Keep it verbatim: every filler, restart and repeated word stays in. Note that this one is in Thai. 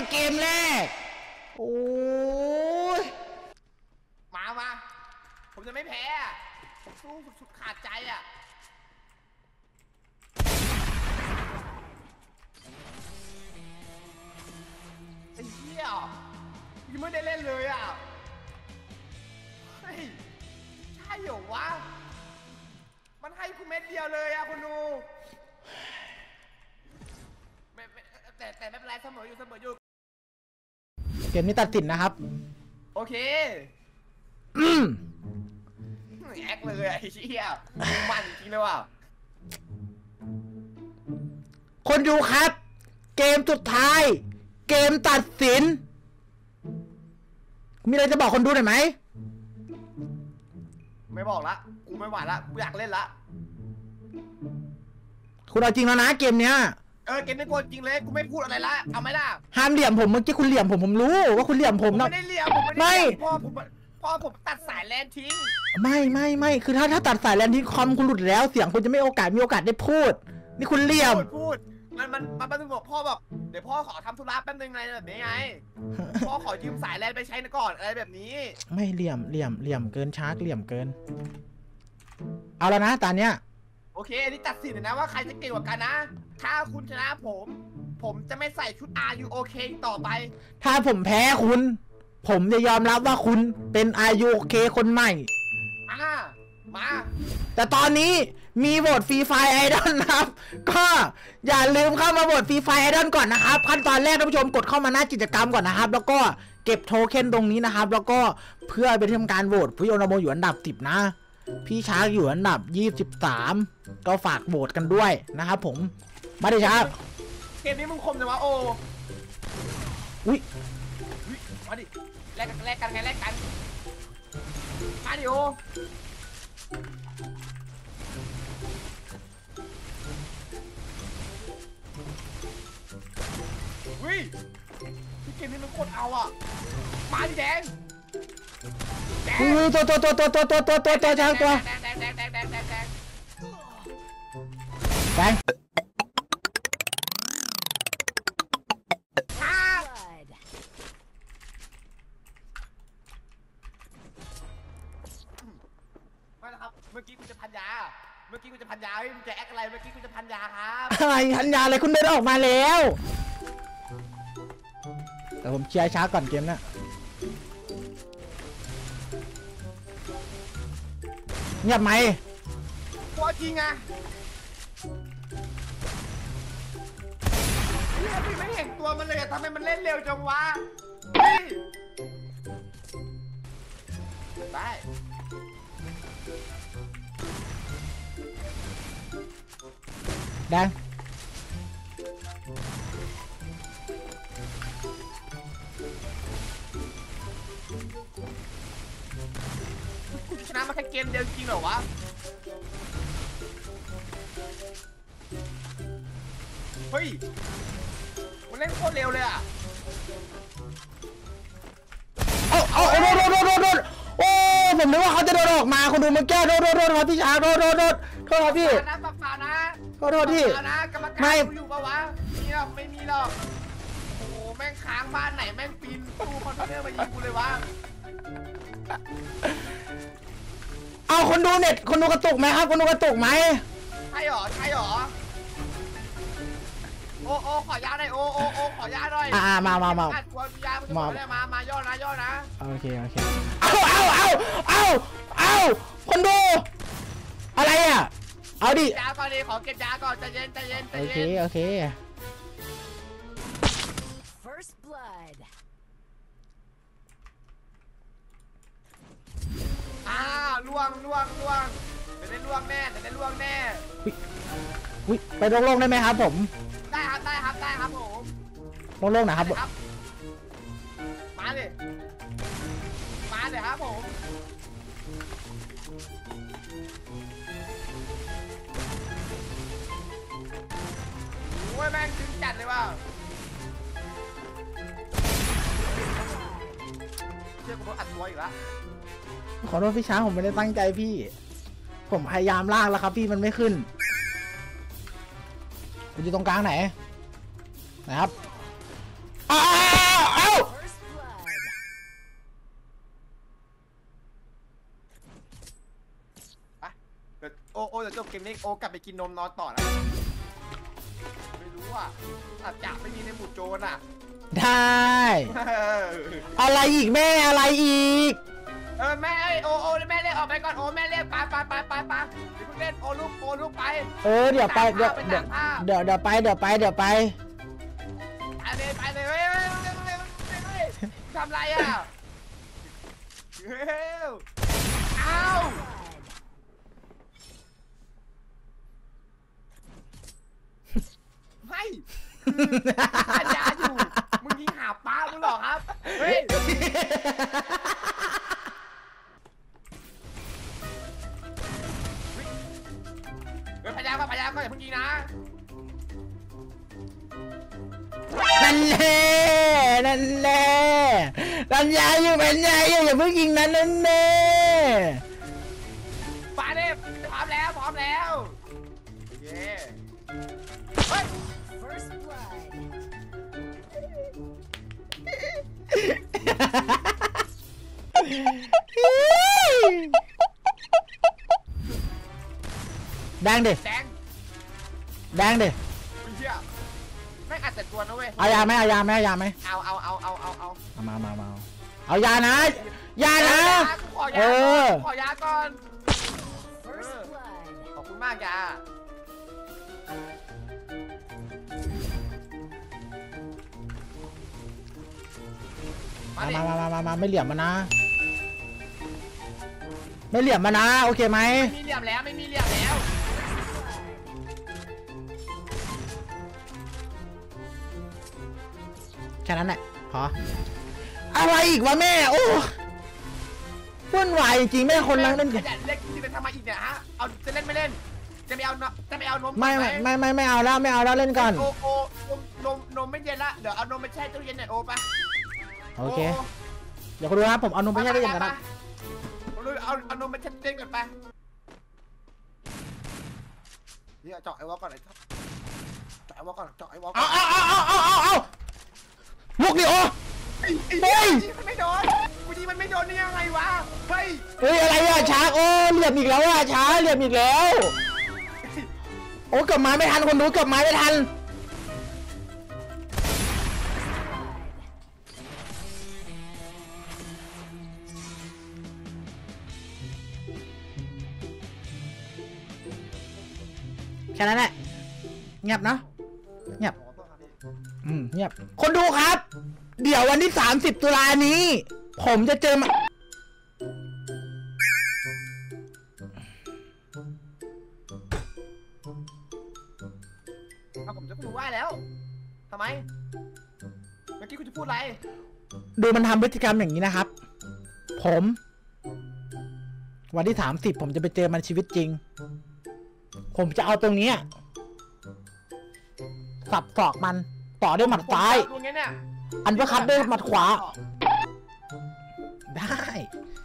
เกมแรกโอ้ยมามาผมจะไม่แพ้ผมสู้สุดขาดใจอ่ะไอ้เหี้ยยังไม่ได้เล่นเลยอ่ะเฮ้ยใช่เหรอวะมันให้กูเม็ดเดียวเลยอ่ะคุณดูแต่แต่ไม่เป็นไรเสมออยู่เสมออยู่เกมนี้ตัดสินนะครับโอเคอืมแอคเลยไอ้เหี้ยมันจริงเลยว่ะคนดูครับเกมสุดท้ายเกมตัดสินมีอะไรจะบอกคนดูหน่อยไหมไม่บอกละกูไม่ไหวละกูอยากเล่นละคุณเอาจริงแล้วนะเกมเนี้ยเออเกมนี้กูจริงเลยกูไม่พูดอะไรละเอาไหมล่ะห้ามเหลี่ยมผมเมื่อกี้คุณเหลี่ยมผมผมรู้ว่าคุณเหลี่ยมผมนะไม่ได้เหลี่ยมผมไม่ได้พ่อผมพ่อผมตัดสายแลนทิ้งไม่ไม่ไม่คือถ้าถ้าตัดสายแลนทิ้งคอมคุณหลุดแล้วเสียงคุณจะไม่โอกาสมีโอกาสได้พูดนี่คุณเหลี่ยมพูดมันมันมันเป็นบอกพ่อแบบเดี๋ยวพ่อขอทำธุระแป๊บนึงไงแบบนี้ไงพ่อขอยืมสายแลนไปใช้ก่อนอะไรแบบนี้ไม่เหลี่ยมเหลี่ยมเหลี่ยมเกินชาร์กเหลี่ยมเกินเอาแล้วนะตอนเนี้ยโอเคนี่ตัดสินเลยนะว่าใครจะเก่งกว่ากันนะถ้าคุณชนะผมผมจะไม่ใส่ชุด อาร์ ยู โอ เค ต่อไปถ้าผมแพ้คุณผมจะยอมรับว่าคุณเป็น อาร์ ยู โอ เค คนใหม่อ่ามาแต่ตอนนี้มีโหวตฟรีไฟไอดอลนะครับก็อย่าลืมเข้ามาโหวตฟรีไฟไอดอลก่อนนะครับขั้นตอนแรกท่านผู้ชมกดเข้ามาหน้ากิจกรรมก่อนนะครับแล้วก็เก็บโทเค็นตรงนี้นะครับแล้วก็เพื่อไปทำการโหวตพี่โอนาโมอยู่อันดับสิบนะพี่ชาร์กอยู่อันดับยี่สิบสามก็ฝากโหวตกันด้วยนะครับผมมาดิชาร์กเกมนี้มึงคมจังวะโออุ้ยมาดิแลกกันแลกกันไงแลกกันมาดิโอวิเกมนี้มันโคตรเอาอ่ะมาดิแดงตัวตัวตัวตัวตัวตัวตัวตัวตัวช้างตัวแดงแดงแดงแดงแดงแดงแดงแดงไม่ละครับเมื่อกี้กูจะพันยาเมื่อกี้กูจะพันยาเฮ้ยมึงจะแอคอะไรเมื่อกี้กูจะพันยาครับอะไรพันยาอะไรคุณเดินออกมาแล้วแต่ผมเชียร์ช้าก่อนเกมน่ะเงียบไหมกลัวจริงอะพี่ไม่เห็นตัวมันเลยทำไมมันเล่นเร็วจังวะได้แดงกูชนะมาแค่เกมเดียวจริงเหรอวะเฮ้ยมันเล่นโคตรเร็วเลยอ่ะเอาเอาโดดโดดโดดโดดโอ้ผมนึกว่าเขาจะโดดออกมาคุณดูมันแก้โดดโดดโดดครับพี่ชาโดดโดดโดดโทษครับพี่นะปะปานะโทษโทษพี่ไม่อยู่ปะวะมีหรอกไม่มีหรอกโอ้แม่งค้างบ้านไหนแม่งปีนตู้คอนเทนเนอร์มายิงกูเลยวะเอาคนดูเน็ตคนดูกระตุกไหมครับคนดูกระตุกไหมใช่หรอใช่หรอโอโอขอยาหน่อยโอโอโอขอยาหน่อยอ่ามามามาตัวยามามามาย่อนะย่อนะโอเคโอเคเอาเอาเอาเอาเอาคนดูอะไรอ่ะเอาดิยาก่อนดิขอเก็บยาก่อนใจเย็นใจเย็นใจเย็นโอเคโอเค First blood อ่าล่วงล่วงล่วงเดี๋ยวได้ล่วงแน่เดี๋ยวได้ล่วงแน่วิไปโล่งๆได้ไหมครับผมได้ครับได้ครับได้ครับผมโล่งๆนะครับมาเลยมาเลยครับผมโอ้ยแม่งถึงจัดเลยว่ะเชื่อกูต้องอัดตัวอีกแล้วขอโทษพี่ช้างผมไม่ได้ตั้งใจพี่ผมพยายามลากแล้วครับพี่มันไม่ขึ้นคุณอยู่ตรงกลางไหนนะครับอ้าเกมนี้โอกลับไปกินนมนอนต่อแล้วไม่รู้อ่ะอาจจะไม่มีในหมู่โจรอ่ะได้อะไรอีกแม่อะไรอีกเออแม่โอโอแม่เรียกออกไปก่อนโอแม่เรียกไปไปไปไปไปเดี๋ยวเพิ่งเล่นโอลูกโอลูกไปเออเดี๋ยวไปเดี๋ยวเดี๋ยวเดี๋ยวเดี๋ยวไปเดี๋ยวไปเดี๋ยวไปไปเลยไปเลยเฮ้ยทำไรอ่ะเฮ้ยอ้าวไม่ปัญญาอยู่มึงยิงหาป้ามึงหรอครับเฮ้ยเฮ้ยพยายามก็พยายามก็อย่าเพิ่งยิงนะนั่นแหละนั่นแหละปัญญาอยู่ปัญญาอยู่อย่าเพิ่งยิงนั้นนั่นแน่ไปเลยพร้อมแล้วพร้อมแล้วเย้เฮ้ยแดงดิแดงแดงดิไม่อัดแต่ตัวนะเว้ยเอายาไหมเอายาไหมเอายาไหมเอาเอาเอาเอาเอาเอาเอามามามาเอายานะยานะเออขอยาก่อนขอบคุณมากยามามามามามาไม่เหลี่ยมมานะไม่เหลี่ยมมานะโอเคไหมไม่มีเหลี่ยมแล้วไม่มีเหลี่ยมแล้วแค่นั้นแหละพออะไรอีกวะแม่โอ้วุ่นวายจริงแม่คนรักนั่นขยันเล็กที่จะทำมาอีกเนี่ยฮะเอาจะเล่นไม่เล่นจะไม่เอาจะไม่เอานมไม่ไม่ไม่ไม่ไม่เอาแล้วไม่เอาแล้วเล่นก่อนโอโอนมนมไม่เย็นละเดี๋ยวเอานมไปแช่ตู้เย็นหน่อยโอปะโอเคเดี๋ยวคุณดูนะผมเอานมไปแช่ตู้เย็นก่อนนะเอาเอานมไปแช่ตู้เย็นก่อนไปนี่เจาะไอ้วอลก่อนไอ้ครับเจาะไอ้วอลก่อนเจาะไอ้วอลก่อนเอาเอาเอาเอาเอาเอาลูกดิโอเฮ้ยมันไม่โดนกูดีมันไม่โดนนี่ยังไงวะเฮ้ยเฮ้ยอะไรอะช้าโอ้เหลี่ยมอีกแล้วอะช้าเหลี่ยมอีกแล้วโอ้เกือบไม้ไม่ทันคนดูเกือบไม้ไม่ทันแค่นั้นแหละเงียบเนาะเงียบอืมเงียบคนดูครับเดี๋ยววันที่สามสิบตุลานี้ผมจะเจอมาเอาผมจะพูดว่าแล้วทำไมเมื่อกี้คุณจะพูดอะไรดูมันทำพฤติกรรมอย่างนี้นะครับผมวันที่สามสิบผมจะไปเจอมันชีวิตจริงผมจะเอาตรงนี้สับศอกมันต่อด้วยหมัดซ้ายอันเพื่อคัดด้วยหมัดขวาได้